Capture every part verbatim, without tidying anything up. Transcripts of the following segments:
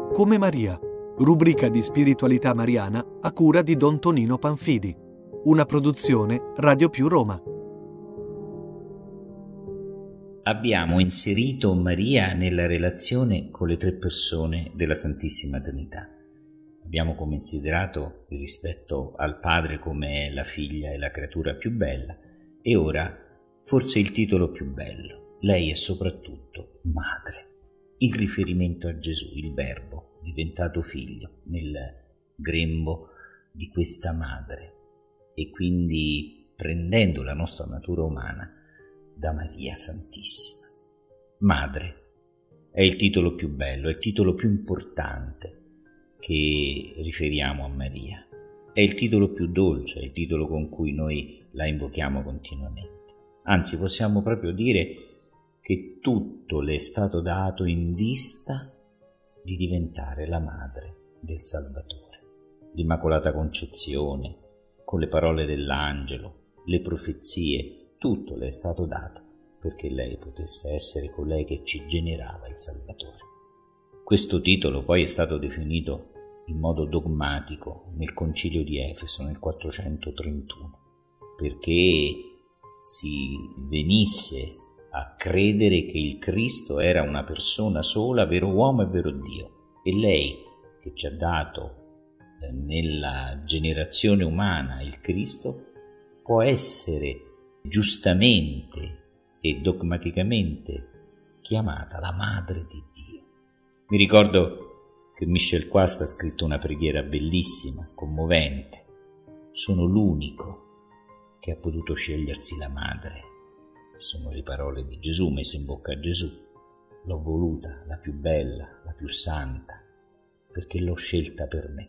Come Maria, rubrica di spiritualità mariana a cura di Don Tonino Panfidi, una produzione Radio Più Roma. Abbiamo inserito Maria nella relazione con le tre persone della Santissima Trinità. Abbiamo considerato il rispetto al Padre come la figlia e la creatura più bella, e ora forse il titolo più bello: lei è soprattutto madre. Il riferimento a Gesù, il Verbo diventato figlio, nel grembo di questa madre, e quindi prendendo la nostra natura umana da Maria Santissima. Madre è il titolo più bello, è il titolo più importante che riferiamo a Maria. È il titolo più dolce, è il titolo con cui noi la invochiamo continuamente. Anzi, possiamo proprio dire che tutto le è stato dato in vista di diventare la madre del Salvatore. L'Immacolata Concezione, con le parole dell'angelo, le profezie, tutto le è stato dato perché lei potesse essere colei che ci generava il Salvatore. Questo titolo poi è stato definito in modo dogmatico nel Concilio di Efeso nel quattrocentotrentuno, perché si venisse a credere che il Cristo era una persona sola, vero uomo e vero Dio, e lei che ci ha dato eh, nella generazione umana il Cristo può essere giustamente e dogmaticamente chiamata la Madre di Dio. Mi ricordo che Michel Quast ha scritto una preghiera bellissima, commovente: sono l'unico che ha potuto scegliersi la madre. Sono le parole di Gesù messe in bocca a Gesù. L'ho voluta, la più bella, la più santa, perché l'ho scelta per me.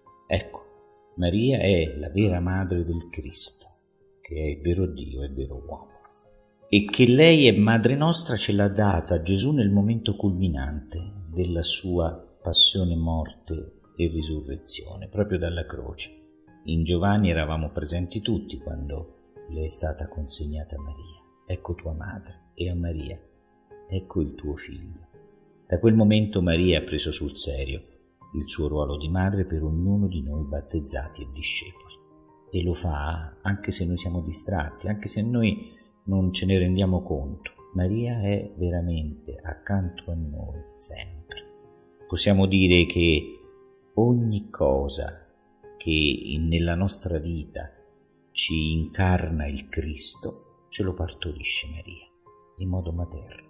Ecco, Maria è la vera madre del Cristo, che è il vero Dio e il vero uomo. E che lei è madre nostra ce l'ha data Gesù nel momento culminante della sua passione, morte e risurrezione, proprio dalla croce. In Giovanni eravamo presenti tutti quando le è stata consegnata Maria. Ecco tua madre, e a Maria, ecco il tuo figlio. Da quel momento Maria ha preso sul serio il suo ruolo di madre per ognuno di noi battezzati e discepoli. E lo fa anche se noi siamo distratti, anche se noi non ce ne rendiamo conto. Maria è veramente accanto a noi sempre. Possiamo dire che ogni cosa che nella nostra vita ci incarna il Cristo ce lo partorisce Maria in modo materno.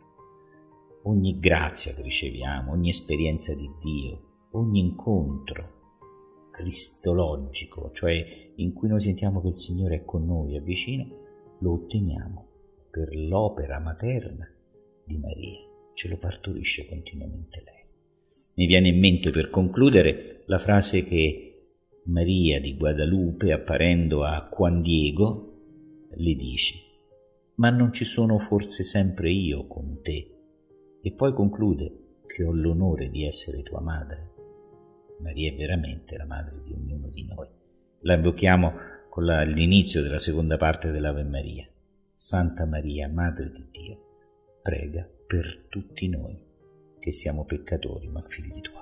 Ogni grazia che riceviamo, ogni esperienza di Dio, ogni incontro cristologico, cioè in cui noi sentiamo che il Signore è con noi, è vicino, lo otteniamo per l'opera materna di Maria. Ce lo partorisce continuamente lei. Mi viene in mente, per concludere, la frase che Maria di Guadalupe, apparendo a Juan Diego, le dice: ma non ci sono forse sempre io con te? E poi conclude che ho l'onore di essere tua madre. Maria è veramente la madre di ognuno di noi. La invochiamo con la, l'inizio della seconda parte dell'Ave Maria. Santa Maria, Madre di Dio, prega per tutti noi che siamo peccatori ma figli tuoi.